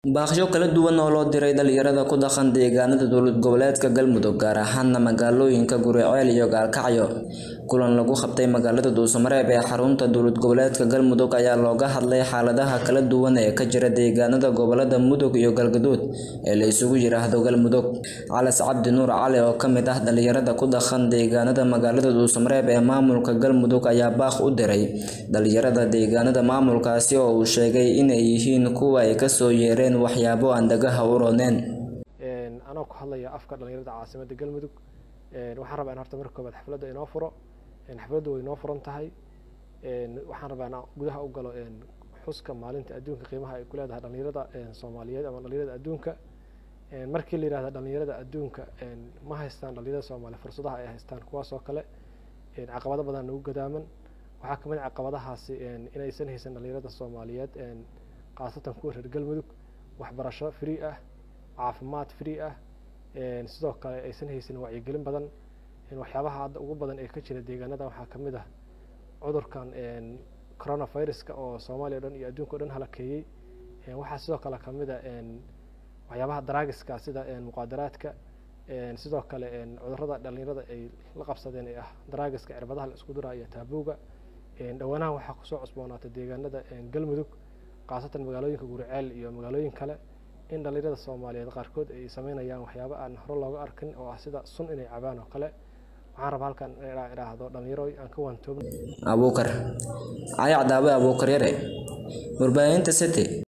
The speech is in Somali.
Baaqyo kala duwan oo loo diray dhalinyarada ku dhaqan deegaanada dowlad goboleedka Galmudug gaar ahaan magaalooyinka Guriceel iyo Gaalkacyo. Kulan lagu qabtay magaalada Dhuusamareeb ee xarunta dowlad goboleedka Galmudug ayaa looga hadlay xaaladaha kala duwan ee ka jira deegaanada gobolada Mudug iyo Galgaduud ee la isugu yiraahdo Galmudug. Calas Cabdi Nuur Cali oo ka mid ah dhalinyarada ku dhaqan deegaanada magaalada Dhuusamareeb ee maamulka Galmudug ayaa baaq u diray dhalinyarada deegaanada maamulkaasi oo uu sheegay inay yihiin kuwa ay ka soo yeereen waxyaabo aan dagaha u rooneen. Anoo ku hadlaya afka dhalinyarada caasimadda Galmudug waxaan rabaa in horta marka koobaad xafladda inoo furo xafladdu way inoo furan tahay waxaan rabaa in gudaha u galo xuska maalinta adduunka qiimaha ay ku leedahay dhalinyarada Soomaaliyeed ama dhalinyarada adduunka markii la yiraahdo dhalinyarada adduunka ma haystaan dhalinyarada Soomaaliyeed fursadaha ay haystaan kuwaas oo kale caqabado badan ugu gadaaman waxaa kamid ah caqabadahaasi inaysan haysan dhalinyarada Soomaaliyeed qaasatan kuwa reer Galmudug waxbarasho free ah caafimaad free ah sidoo kale aysan haysan wacyigelin badan waxyaabaha hadda ugu badan ee ka jira deegaanada waxaa kamid ah cudurkan coronavirus-ka oo Soomaaliya dhan iyo adduunka dhan halakeeyay waxaa sidoo kale kamid ah waxyaabaha drugska sida muqaadaraadka sidoo kale cudurrada dhalinyarada ay la qabsadeen ee ah drugska cirbadaha la isku durayo iyo taabuuga dhawaanaha waxaa ku soo cusboonaatay deegaanada Galmudug qaasatan magaalooyinka Guriceel iyo magaalooyin kale in dhalinyarada Soomaaliyeed qaarkood ay sameynayaan waxyaabo aan hore looga arkin oo ah sida sun inay cabaan oo kale waxaan rabaa halkan inaan iraahdo dhalinyaro aan ka waantoobno Abuukar Cali Cadaaway Abuukar Yare warbaahinta City.